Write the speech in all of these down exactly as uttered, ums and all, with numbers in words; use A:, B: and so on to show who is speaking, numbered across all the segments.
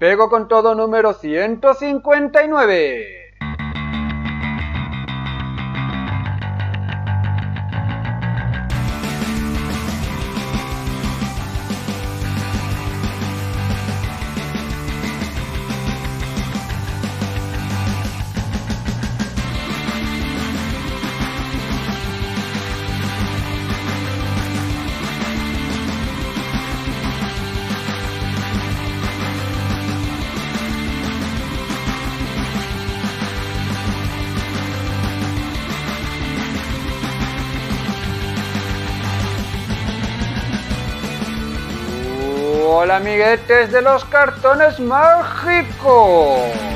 A: Pego con todo número ciento cincuenta y nueve. Hola amiguetes de los cartones mágicos.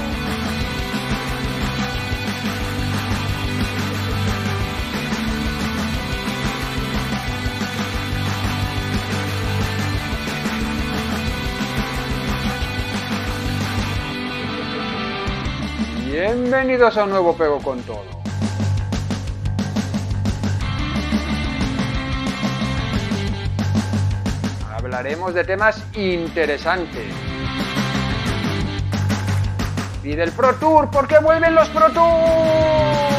A: Bienvenidos a un nuevo Pego con Todo. Hablaremos de temas interesantes. Y del Pro Tour, ¿por qué vuelven los Pro Tour?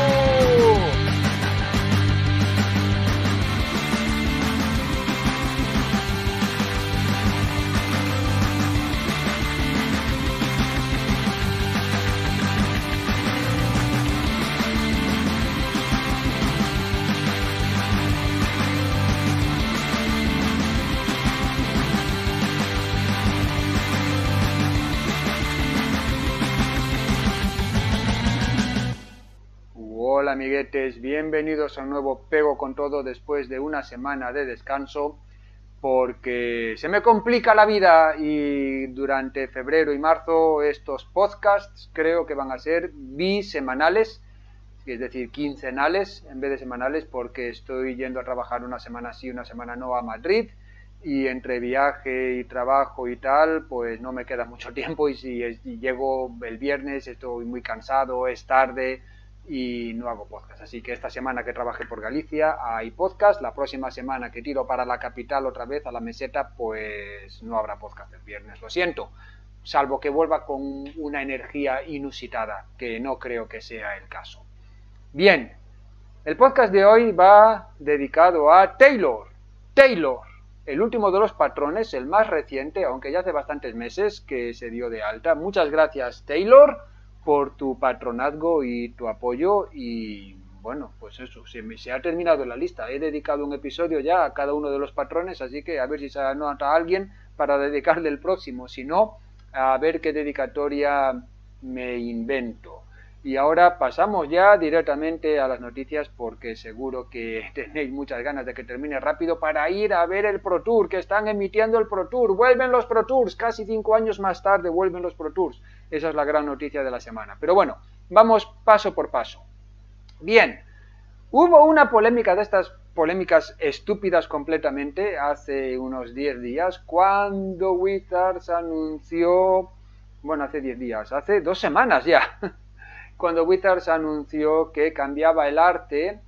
A: Hola amiguetes, bienvenidos a un nuevo Pego con Todo después de una semana de descanso, porque se me complica la vida y durante febrero y marzo estos podcasts creo que van a ser bisemanales, es decir, quincenales en vez de semanales, porque estoy yendo a trabajar una semana sí, una semana no a Madrid, y entre viaje y trabajo y tal, pues no me queda mucho tiempo, y si es, y llego el viernes estoy muy cansado, es tarde y no hago podcast. Así que esta semana que trabajé por Galicia hay podcast, la próxima semana que tiro para la capital otra vez a la meseta, pues no habrá podcast el viernes, lo siento, salvo que vuelva con una energía inusitada, que no creo que sea el caso. Bien, el podcast de hoy va dedicado a Taylor. Taylor, el último de los patrones, el más reciente, aunque ya hace bastantes meses que se dio de alta. Muchas gracias, Taylor, por tu patronazgo y tu apoyo. Y bueno, pues eso, se, me, se ha terminado la lista. He dedicado un episodio ya a cada uno de los patrones, así que a ver si se anota a alguien para dedicarle el próximo. Si no, a ver qué dedicatoria me invento. Y ahora pasamos ya directamente a las noticias, porque seguro que tenéis muchas ganas de que termine rápido para ir a ver el Pro Tour, que están emitiendo el Pro Tour. Vuelven los Pro Tours, casi cinco años más tarde vuelven los Pro Tours. Esa es la gran noticia de la semana. Pero bueno, vamos paso por paso. Bien, hubo una polémica de estas polémicas estúpidas completamente hace unos diez días, cuando Wizards anunció, bueno, hace diez días, hace dos semanas ya, cuando Wizards anunció que cambiaba el arte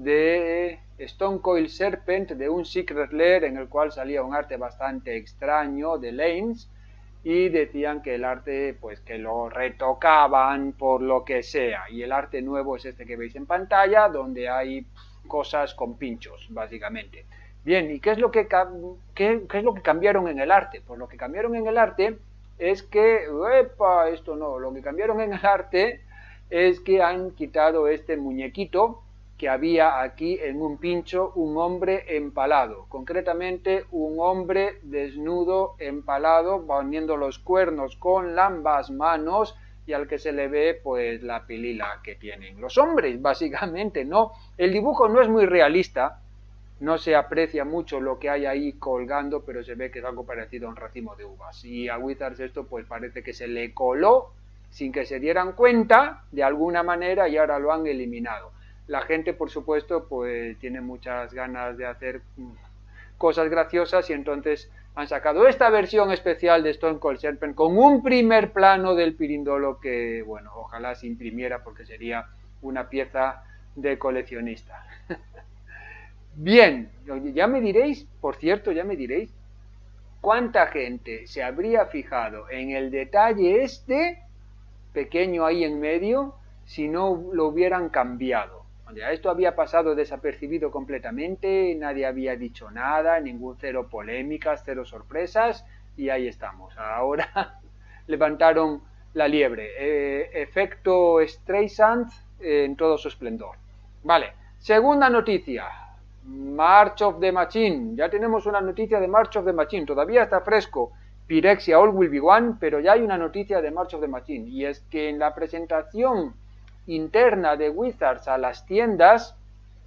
A: de Stone Cold Serpent, de un Secret Lair en el cual salía un arte bastante extraño de Lanes, y decían que el arte, pues que lo retocaban por lo que sea, y el arte nuevo es este que veis en pantalla, donde hay cosas con pinchos, básicamente. Bien, ¿y qué es lo que, qué, qué es lo que cambiaron en el arte? Pues lo que cambiaron en el arte es que, epa, esto no, lo que cambiaron en el arte es que han quitado este muñequito que había aquí en un pincho, un hombre empalado, concretamente un hombre desnudo empalado, poniendo los cuernos con ambas manos, y al que se le ve pues la pilila que tienen los hombres, básicamente, ¿no? El dibujo no es muy realista, no se aprecia mucho lo que hay ahí colgando, pero se ve que es algo parecido a un racimo de uvas, y a Wizards esto pues parece que se le coló sin que se dieran cuenta de alguna manera, y ahora lo han eliminado. La gente, por supuesto, pues tiene muchas ganas de hacer cosas graciosas, y entonces han sacado esta versión especial de Stone Cold Serpent con un primer plano del Pirindolo que, bueno, ojalá se imprimiera, porque sería una pieza de coleccionista. Bien, ya me diréis, por cierto, ya me diréis, ¿Cuánta gente se habría fijado en el detalle este, pequeño ahí en medio, si no lo hubieran cambiado? O sea, esto había pasado desapercibido completamente, nadie había dicho nada, ningún cero polémicas, cero sorpresas, y ahí estamos. Ahora levantaron la liebre. Eh, efecto Streisand eh, en todo su esplendor. Vale, segunda noticia. March of the Machine. Ya tenemos una noticia de March of the Machine. Todavía está fresco Pyrexia All Will Be One, pero ya hay una noticia de March of the Machine. Y es que en la presentación interna de Wizards a las tiendas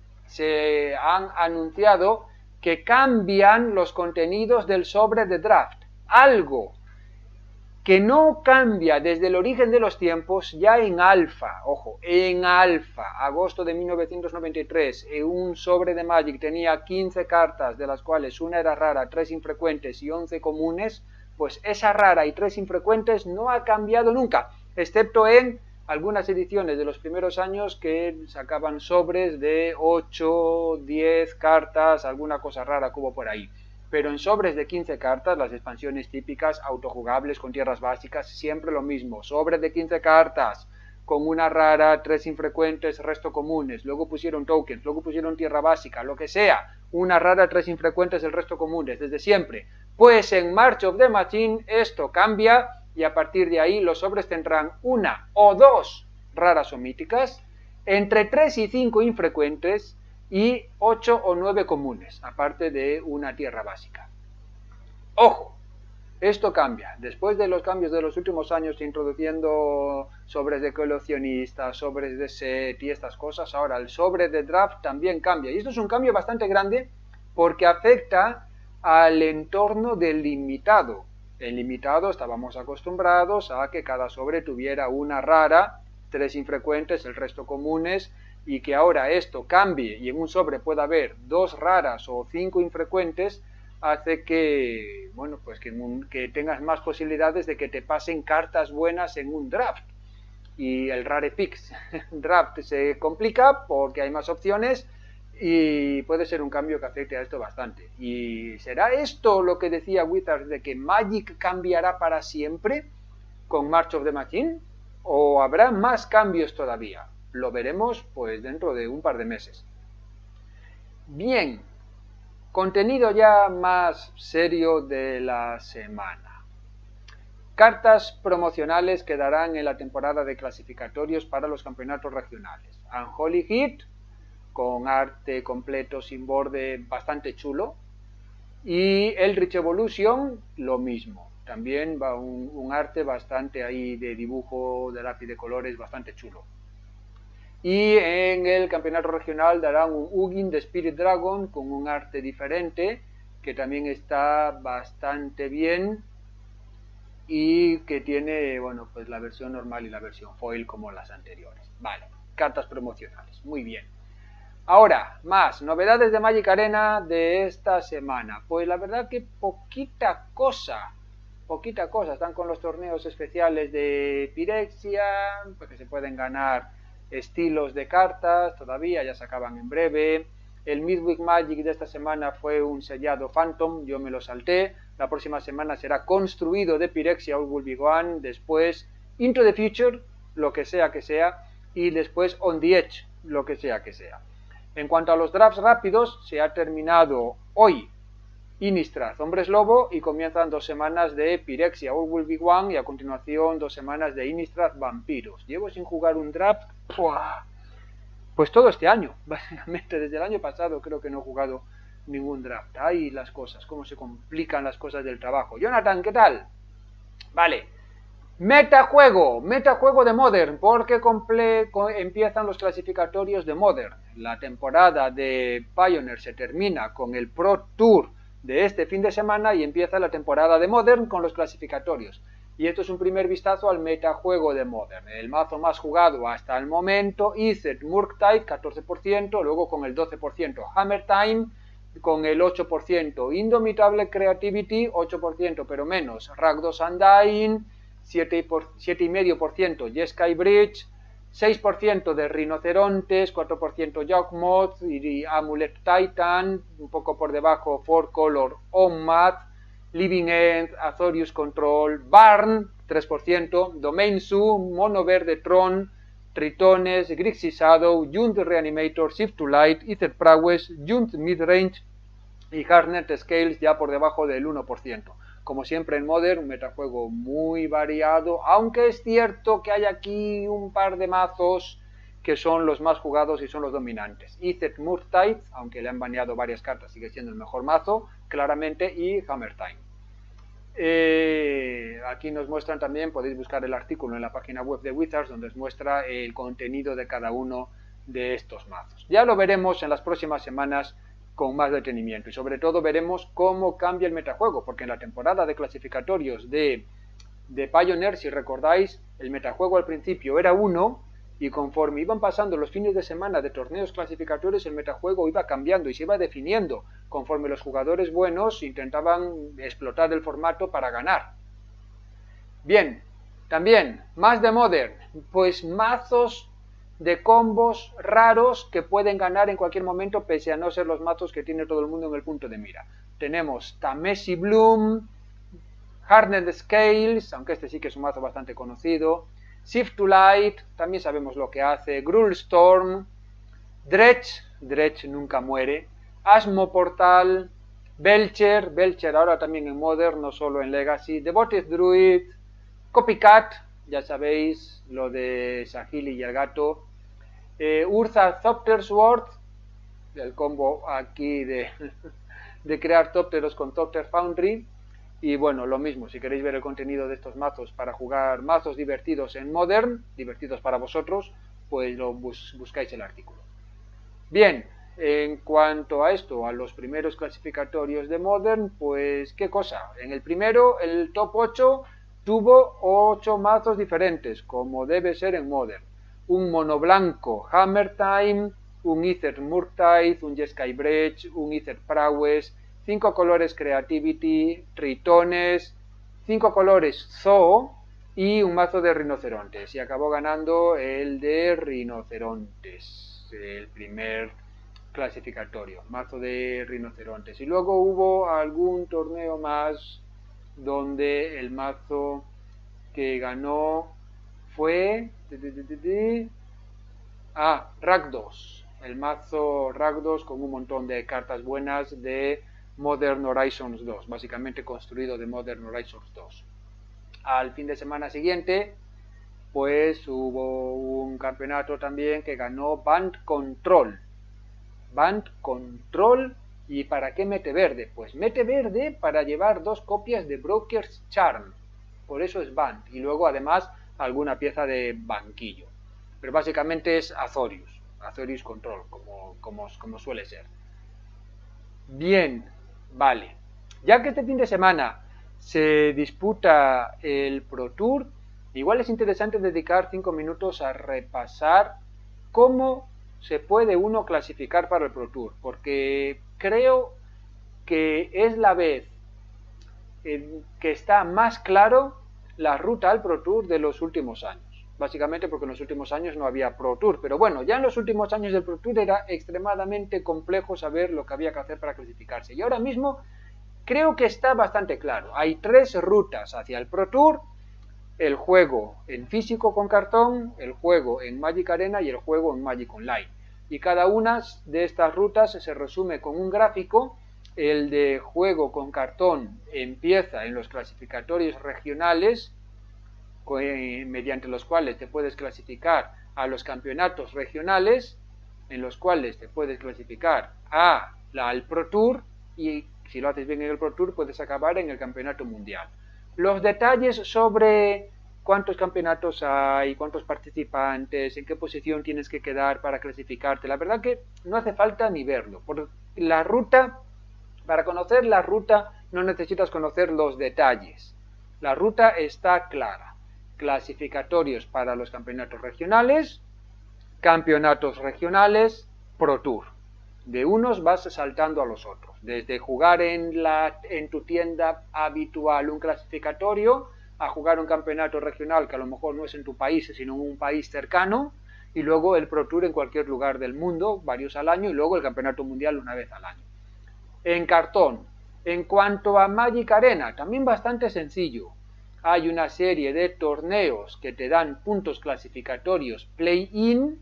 A: se han anunciado que cambian los contenidos del sobre de draft. Algo que no cambia desde el origen de los tiempos, ya en alfa, ojo, en alfa, agosto de mil novecientos noventa y tres, en un sobre de Magic tenía quince cartas, de las cuales una era rara, tres infrecuentes y once comunes, pues esa rara y tres infrecuentes no ha cambiado nunca, excepto en algunas ediciones de los primeros años que sacaban sobres de ocho, diez cartas, alguna cosa rara que hubo por ahí. Pero en sobres de quince cartas, las expansiones típicas, autojugables con tierras básicas, siempre lo mismo. Sobres de quince cartas, con una rara, tres infrecuentes, resto comunes. Luego pusieron tokens, luego pusieron tierra básica, lo que sea. Una rara, tres infrecuentes, el resto comunes, desde siempre. Pues en March of the Machine esto cambia y a partir de ahí los sobres tendrán una o dos raras o míticas, entre tres y cinco infrecuentes, y ocho o nueve comunes, aparte de una tierra básica. ¡Ojo! Esto cambia. Después de los cambios de los últimos años, introduciendo sobres de coleccionistas, sobres de set y estas cosas, ahora el sobre de draft también cambia. Y esto es un cambio bastante grande porque afecta al entorno del limitado. En limitado estábamos acostumbrados a que cada sobre tuviera una rara, tres infrecuentes, el resto comunes, y que ahora esto cambie y en un sobre pueda haber dos raras o cinco infrecuentes, hace que, bueno, pues que, que tengas más posibilidades de que te pasen cartas buenas en un draft. Y el Rare Picks draft se complica porque hay más opciones y puede ser un cambio que afecte a esto bastante. ¿Y será esto lo que decía Wizards de que Magic cambiará para siempre con March of the Machine? ¿O habrá más cambios todavía? Lo veremos pues dentro de un par de meses. Bien, contenido ya más serio de la semana. Cartas promocionales que darán en la temporada de clasificatorios para los campeonatos regionales. Unholy Heat, con arte completo sin borde bastante chulo. Y Eldritch Evolution, lo mismo. También va un, un arte bastante ahí de dibujo, de lápiz de colores, bastante chulo. Y en el campeonato regional darán un Ugin de Spirit Dragon con un arte diferente, que también está bastante bien y que tiene, bueno, pues la versión normal y la versión foil como las anteriores. Vale, cartas promocionales, muy bien. Ahora, más, novedades de Magic Arena de esta semana. Pues la verdad que poquita cosa, poquita cosa. Están con los torneos especiales de Pyrexia, porque se pueden ganar estilos de cartas, todavía, ya se acaban en breve. El Midweek Magic de esta semana fue un sellado Phantom, yo me lo salté. La próxima semana será construido de Pyrexia All Will Be One, después Into the Future, lo que sea que sea, y después On the Edge, lo que sea que sea. En cuanto a los drafts rápidos, se ha terminado hoy Innistrad Hombres Lobo y comienzan dos semanas de Pyrexia All Will Be One y a continuación dos semanas de Innistrad Vampiros. Llevo sin jugar un draft ¡pua! Pues todo este año, básicamente desde el año pasado creo que no he jugado ningún draft. Ay, las cosas, cómo se complican las cosas del trabajo. Jonathan, ¿qué tal? Vale, metajuego, metajuego de Modern, porque empiezan los clasificatorios de Modern. La temporada de Pioneer se termina con el Pro Tour de este fin de semana y empieza la temporada de Modern con los clasificatorios. Y esto es un primer vistazo al metajuego de Modern. El mazo más jugado hasta el momento, Izzet Murktide, catorce por ciento, luego con el doce por ciento Hammer Time, con el ocho por ciento Indomitable Creativity, ocho por ciento pero menos Rakdos Undying, siete coma cinco por ciento Jeskai Bridge, seis por ciento de Rinocerontes, cuatro por ciento Yawgmoth y Amulet Titan, un poco por debajo Four Color Onmath, Living End, Azorius Control, Barn, tres por ciento, Domain Zoo, Mono Verde Tron, Tritones, Grixis Shadow, Junt Reanimator, Shift to Light, Ether Prowess, Junt Midrange y Harnett Scales ya por debajo del uno por ciento. Como siempre en Modern, un metajuego muy variado, aunque es cierto que hay aquí un par de mazos que son los más jugados y son los dominantes. Ether Murktide, aunque le han baneado varias cartas, sigue siendo el mejor mazo, claramente, y Hammer Time. Eh, aquí nos muestran también, podéis buscar el artículo en la página web de Wizards, donde os muestra el contenido de cada uno de estos mazos. Ya lo veremos en las próximas semanas con más detenimiento, y sobre todo veremos cómo cambia el metajuego, porque en la temporada de clasificatorios de, de Pioneer, si recordáis, el metajuego al principio era uno, y conforme iban pasando los fines de semana de torneos clasificatorios, el metajuego iba cambiando y se iba definiendo, conforme los jugadores buenos intentaban explotar el formato para ganar. Bien, también, más de Modern, pues mazos de combos raros que pueden ganar en cualquier momento, pese a no ser los mazos que tiene todo el mundo en el punto de mira. Tenemos Tamesi Bloom, Harnett Scales, aunque este sí que es un mazo bastante conocido, Shift to Light, también sabemos lo que hace, Gruul Storm, Dredge, Dredge nunca muere, Asmo Portal, Belcher, Belcher ahora también en Modern, no solo en Legacy, Devoted Druid, Copycat, ya sabéis, lo de Sahili y el gato, eh, Urza Thopter Sword, el combo aquí de, de crear Thopteros con Thopter Foundry. Y bueno, lo mismo, si queréis ver el contenido de estos mazos para jugar mazos divertidos en Modern, divertidos para vosotros, pues lo bus buscáis el artículo. Bien, en cuanto a esto, a los primeros clasificatorios de Modern, pues qué cosa. En el primero, el top ocho tuvo ocho mazos diferentes, como debe ser en Modern. Un mono blanco Hammer Time, un Ether Murktide, un Jeskai Breach, un Ether Prowess, cinco colores Creativity, Tritones, cinco colores Zoo y un mazo de rinocerontes. Y acabó ganando el de rinocerontes, el primer clasificatorio, mazo de rinocerontes. Y luego hubo algún torneo más donde el mazo que ganó fue... Ah, Rakdos. El mazo Rakdos con un montón de cartas buenas de Modern Horizons dos, básicamente construido de Modern Horizons dos. Al fin de semana siguiente, pues hubo un campeonato también que ganó Band Control. Band Control, ¿y para qué mete verde? Pues mete verde para llevar dos copias de Broker's Charm, por eso es Band, y luego además alguna pieza de banquillo. Pero básicamente es Azorius, Azorius Control, como, como, como suele ser. Bien, vale. Ya que este fin de semana se disputa el Pro Tour, igual es interesante dedicar cinco minutos a repasar cómo se puede uno clasificar para el Pro Tour, porque creo que es la vez en que está más claro la ruta al Pro Tour de los últimos años. Básicamente porque en los últimos años no había Pro Tour, pero bueno, ya en los últimos años del Pro Tour era extremadamente complejo saber lo que había que hacer para clasificarse. Y ahora mismo creo que está bastante claro. Hay tres rutas hacia el Pro Tour: el juego en físico con cartón, el juego en Magic Arena y el juego en Magic Online. Y cada una de estas rutas se resume con un gráfico. El de juego con cartón empieza en los clasificatorios regionales, mediante los cuales te puedes clasificar a los campeonatos regionales, en los cuales te puedes clasificar a la, al Pro Tour, y si lo haces bien en el Pro Tour puedes acabar en el campeonato mundial. Los detalles sobre cuántos campeonatos hay, cuántos participantes, en qué posición tienes que quedar para clasificarte, la verdad que no hace falta ni verlo. Por la ruta, para conocer la ruta no necesitas conocer los detalles. La ruta está clara. Clasificatorios para los campeonatos regionales, campeonatos regionales, Pro Tour. De unos vas saltando a los otros. Desde jugar en, la, en tu tienda habitual un clasificatorio, a jugar un campeonato regional que a lo mejor no es en tu país, sino en un país cercano, y luego el Pro Tour en cualquier lugar del mundo, varios al año, y luego el campeonato mundial una vez al año. En cartón, En cuanto a Magic Arena, también bastante sencillo. Hay una serie de torneos que te dan puntos clasificatorios play-in,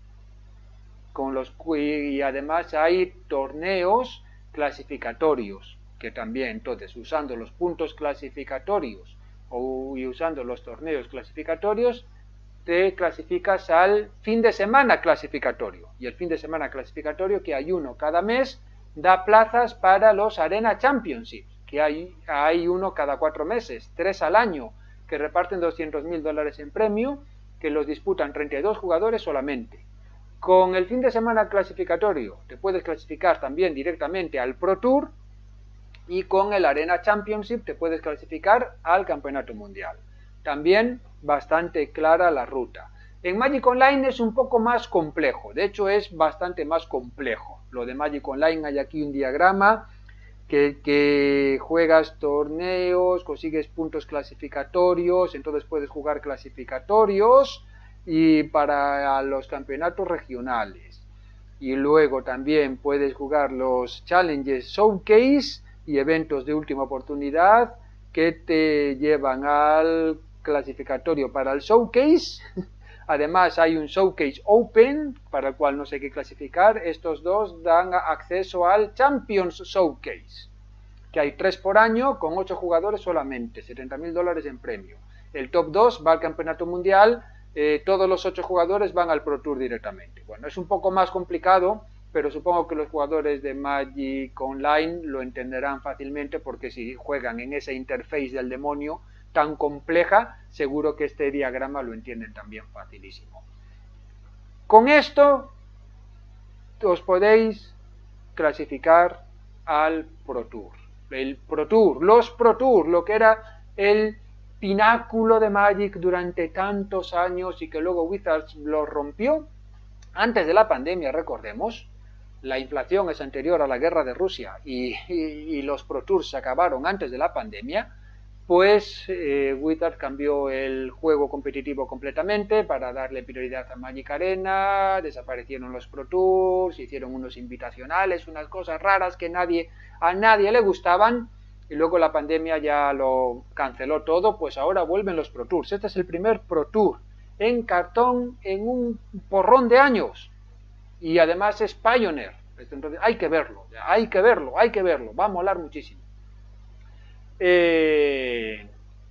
A: con los y además hay torneos clasificatorios, que también, entonces, usando los puntos clasificatorios o y usando los torneos clasificatorios, te clasificas al fin de semana clasificatorio. Y el fin de semana clasificatorio, que hay uno cada mes, da plazas para los Arena Championships, que hay, hay uno cada cuatro meses, tres al año, que reparten doscientos mil dólares en premio, que los disputan treinta y dos jugadores solamente. Con el fin de semana clasificatorio te puedes clasificar también directamente al Pro Tour, y con el Arena Championship te puedes clasificar al Campeonato Mundial. También bastante clara la ruta. En Magic Online es un poco más complejo, de hecho es bastante más complejo. Lo de Magic Online, hay aquí un diagrama que, que juegas torneos, consigues puntos clasificatorios, entonces puedes jugar clasificatorios y para los campeonatos regionales. Y luego también puedes jugar los Challenges Showcase y eventos de última oportunidad que te llevan al clasificatorio para el Showcase. Además hay un Showcase Open para el cual no sé qué clasificar. Estos dos dan acceso al Champions Showcase, que hay tres por año con ocho jugadores solamente, setenta mil dólares en premio. El top dos va al Campeonato Mundial, eh, todos los ocho jugadores van al Pro Tour directamente. Bueno, es un poco más complicado, pero supongo que los jugadores de Magic Online lo entenderán fácilmente, porque si juegan en esa interface del demonio tan compleja, seguro que este diagrama lo entienden también facilísimo. Con esto os podéis clasificar al Pro Tour. El Pro Tour, los Pro Tour, lo que era el pináculo de Magic durante tantos años y que luego Wizards lo rompió antes de la pandemia, recordemos. La inflación es anterior a la guerra de Rusia y, y, y los Pro Tours se acabaron antes de la pandemia. Pues eh, Wizards cambió el juego competitivo completamente para darle prioridad a Magic Arena, desaparecieron los Pro Tours, hicieron unos invitacionales, unas cosas raras que nadie, a nadie le gustaban, y luego la pandemia ya lo canceló todo. Pues ahora vuelven los Pro Tours. Este es el primer Pro Tour en cartón en un porrón de años, y además es Pioneer. Entonces hay que verlo, hay que verlo, hay que verlo, va a molar muchísimo. Eh,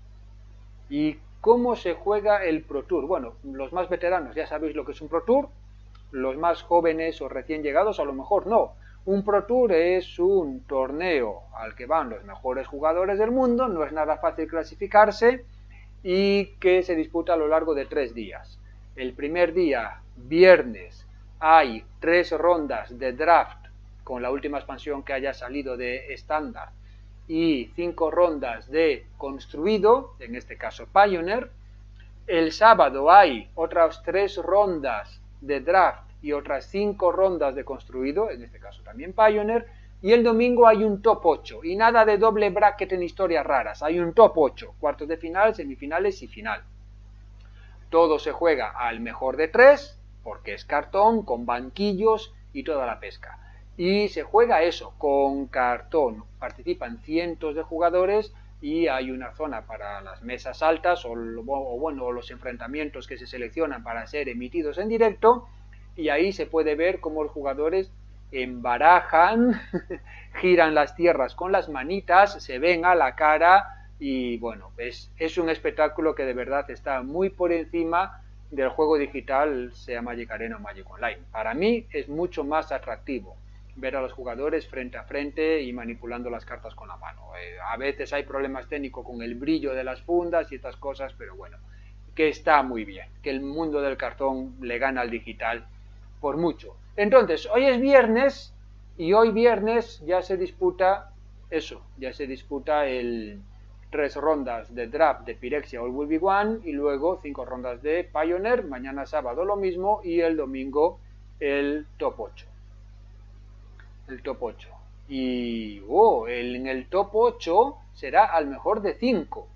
A: ¿Y cómo se juega el Pro Tour? Bueno, los más veteranos ya sabéis lo que es un Pro Tour, los más jóvenes o recién llegados a lo mejor no. Un Pro Tour es un torneo al que van los mejores jugadores del mundo, no es nada fácil clasificarse y que se disputa a lo largo de tres días. El primer día, viernes, hay tres rondas de draft con la última expansión que haya salido de estándar y cinco rondas de construido, en este caso Pioneer. El sábado hay otras tres rondas de draft y otras cinco rondas de construido, en este caso también Pioneer. Y el domingo hay un top ocho, y nada de doble bracket en historias raras, hay un top ocho, cuartos de final, semifinales y final. Todo se juega al mejor de tres, porque es cartón, con banquillos y toda la pesca. Y se juega eso, con cartón. Participan cientos de jugadores y hay una zona para las mesas altas o, o bueno, los enfrentamientos que se seleccionan para ser emitidos en directo, y ahí se puede ver cómo los jugadores embarajan, giran las tierras con las manitas, se ven a la cara y bueno, es, es un espectáculo que de verdad está muy por encima del juego digital, sea Magic Arena o Magic Online. Para mí es mucho más atractivo ver a los jugadores frente a frente y manipulando las cartas con la mano. Eh, a veces hay problemas técnicos con el brillo de las fundas y estas cosas, pero bueno, que está muy bien, que el mundo del cartón le gana al digital por mucho. Entonces, hoy es viernes y hoy viernes ya se disputa eso, ya se disputa el tres rondas de draft de Pyrexia All Will Be One y luego cinco rondas de Pioneer. Mañana sábado lo mismo y el domingo el top ocho. El top ocho. Y oh, el, en el top ocho será al mejor de cinco.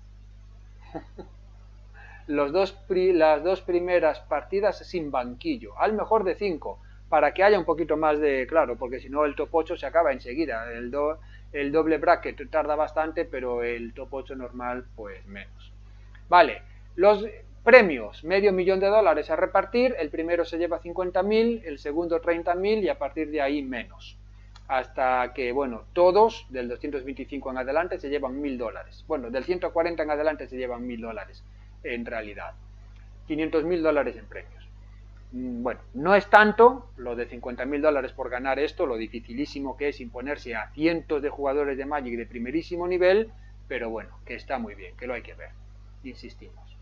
A: Los dos, las dos primeras partidas sin banquillo, al mejor de cinco, para que haya un poquito más de claro, porque si no el top ocho se acaba enseguida. El, do, El doble bracket tarda bastante, pero el top ocho normal pues menos. Vale, los premios, medio millón de dólares a repartir, el primero se lleva cincuenta mil, el segundo treinta mil y a partir de ahí menos. Hasta que, bueno, todos del doscientos veinticinco en adelante se llevan mil dólares. Bueno, del ciento cuarenta en adelante se llevan mil dólares en realidad. quinientos mil dólares en premios. Bueno, no es tanto lo de cincuenta mil dólares por ganar esto, lo dificilísimo que es imponerse a cientos de jugadores de Magic de primerísimo nivel, pero bueno, que está muy bien, que lo hay que ver, insistimos.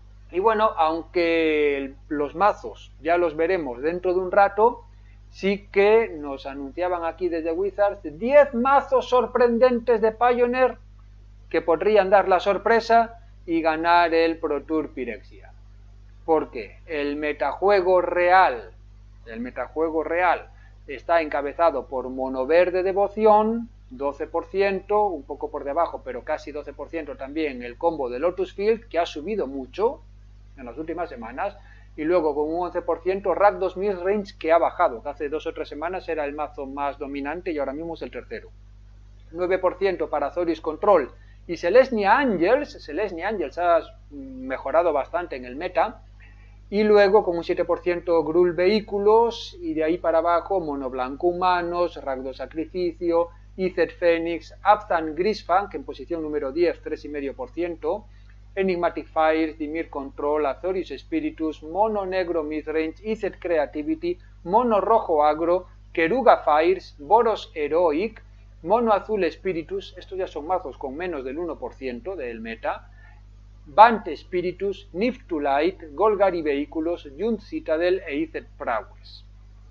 A: Y bueno, aunque los mazos ya los veremos dentro de un rato, sí que nos anunciaban aquí desde Wizards diez mazos sorprendentes de Pioneer que podrían dar la sorpresa y ganar el Pro Tour Pyrexia. Porque el metajuego real, el metajuego real está encabezado por Mono Verde Devoción, doce por ciento, un poco por debajo, pero casi doce por ciento también el combo de Lotus Field, que ha subido mucho en las últimas semanas, y luego con un once por ciento Rakdos Midrange, que ha bajado, que hace dos o tres semanas era el mazo más dominante y ahora mismo es el tercero. nueve por ciento para Azorius Control y Selesnya Angels. Selesnya Angels ha mejorado bastante en el meta. Y luego con un siete por ciento Gruul Vehículos, y de ahí para abajo Mono Blanco Humanos, Rakdos Sacrificio, Izzet Fénix, Abzan Grisfang en posición número diez, tres coma cinco por ciento, Enigmatic Fires, Dimir Control, Azorius Spiritus, Mono Negro Midrange, Izzet Creativity, Mono Rojo Agro, Keruga Fires, Boros Heroic, Mono Azul Spiritus, estos ya son mazos con menos del uno por ciento del meta, Bant Spiritus, Niftulite, Golgari Vehículos, Jund Citadel e Izzet Prowess.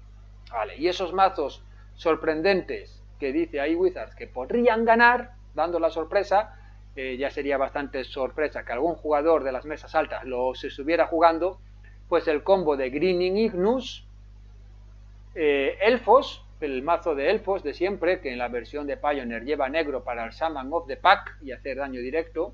A: Vale, y esos mazos sorprendentes que dice ahí Wizards que podrían ganar, dando la sorpresa, eh, ya sería bastante sorpresa que algún jugador de las mesas altas los estuviera jugando, pues el combo de Greening Ignus, eh, Elfos, el mazo de Elfos de siempre, que en la versión de Pioneer lleva negro para el Shaman of the Pack y hacer daño directo,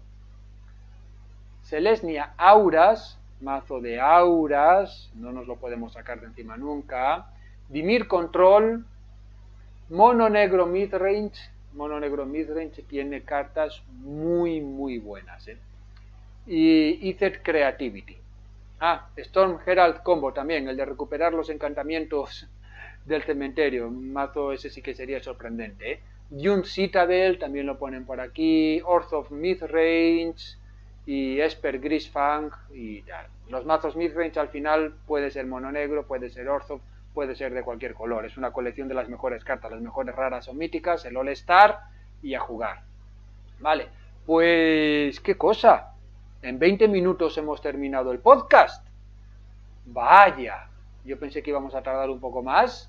A: Selesnya Auras, mazo de Auras, no nos lo podemos sacar de encima nunca, Dimir Control, Mono Negro Midrange, Mono Negro Midrange tiene cartas muy muy buenas, ¿eh? Y Izzet Creativity. Ah, Storm Herald Combo también, el de recuperar los encantamientos del cementerio, mazo ese sí que sería sorprendente, ¿eh? Jund Citadel también lo ponen por aquí, Orth of Midrange y Esper Grisfang y tal. Los mazos midrange al final puede ser mono negro, puede ser orzo, puede ser de cualquier color. Es una colección de las mejores cartas, las mejores raras o míticas, el All Star y a jugar. Vale, pues qué cosa. En veinte minutos hemos terminado el podcast. Vaya, yo pensé que íbamos a tardar un poco más.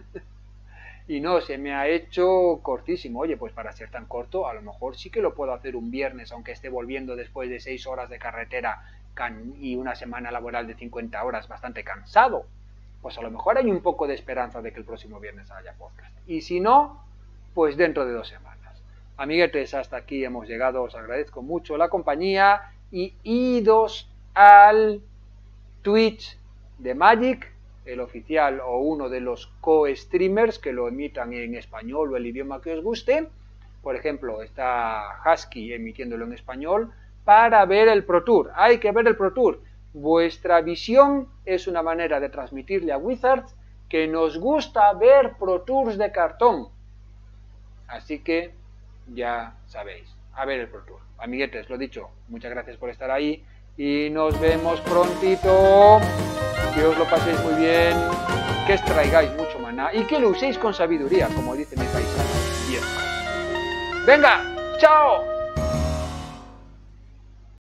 A: Y no, se me ha hecho cortísimo. Oye, pues para ser tan corto, a lo mejor sí que lo puedo hacer un viernes, aunque esté volviendo después de seis horas de carretera y una semana laboral de cincuenta horas, bastante cansado. Pues a lo mejor hay un poco de esperanza de que el próximo viernes haya podcast. Y si no, pues dentro de dos semanas. Amiguetes, hasta aquí hemos llegado. Os agradezco mucho la compañía y idos al Twitch de Magic, el oficial o uno de los co-streamers que lo emitan en español o el idioma que os guste. Por ejemplo, está Husky emitiéndolo en español para ver el Pro Tour. Hay que ver el Pro Tour. Vuestra visión es una manera de transmitirle a Wizards que nos gusta ver Pro Tours de cartón. Así que ya sabéis, a ver el Pro Tour. Amiguetes, lo dicho, muchas gracias por estar ahí y nos vemos prontito. Que os lo paséis muy bien, que extraigáis mucho maná y que lo uséis con sabiduría, como dice mi paisano. Bien. ¡Venga! ¡Chao!